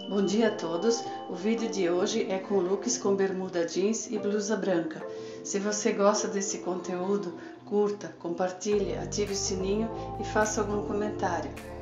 Bom dia a todos, o vídeo de hoje é com looks com bermuda jeans e blusa branca. Se você gosta desse conteúdo, curta, compartilhe, ative o sininho e faça algum comentário.